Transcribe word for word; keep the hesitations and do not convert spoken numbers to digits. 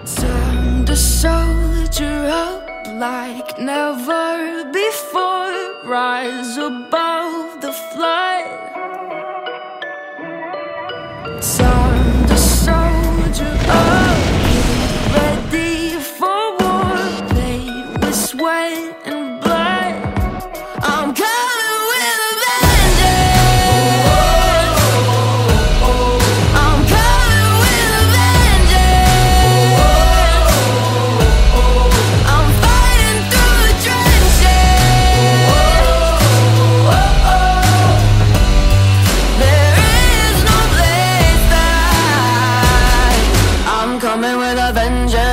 Turn the soldier up like never before. Rise above the flood. Turn the soldier up, ready for war, paid with sweat and blood. I'm coming with a vengeance. I'm coming with a vengeance. I'm fighting through the trenches. There is no place that I'm coming with a vengeance.